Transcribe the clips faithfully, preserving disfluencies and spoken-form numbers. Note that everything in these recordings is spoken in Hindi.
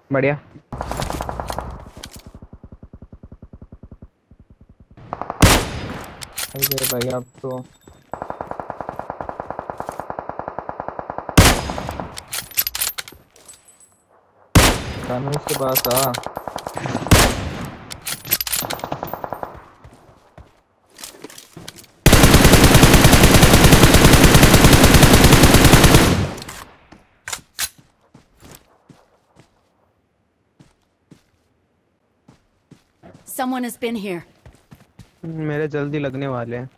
बढ़िया। अरे भाई आप तो कानूस के पास आ। Someone has been here. मेरे जल्दी लगने वाले हैं।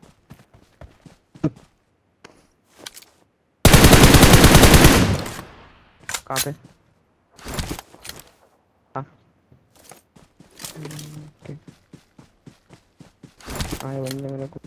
कहाँ पे? हाँ। ओके। आए बंदे मेरे को।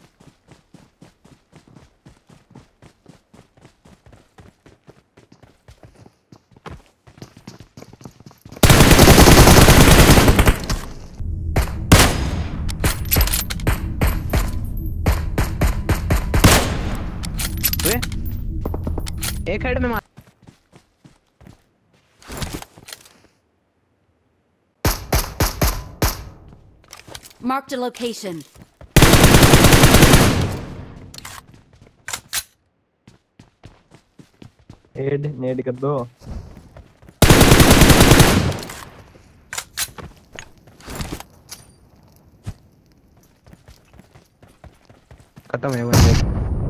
एक हेड में मार। Marked a location. नेड नेड कर दो। खत्म है बंदे।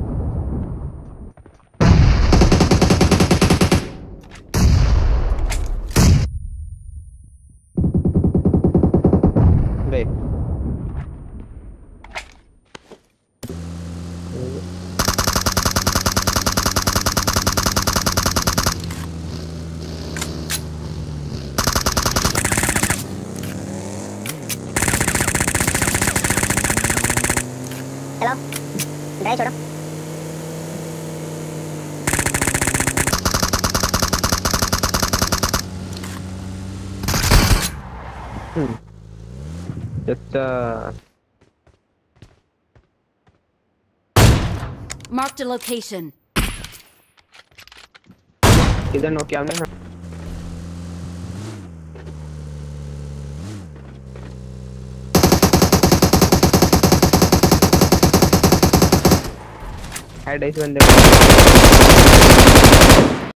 गए। हेलो ड्राइव छोड़ो। अच्छा। Marked a location. इधर नो क्या हमने ना। हेड इस बंदे को।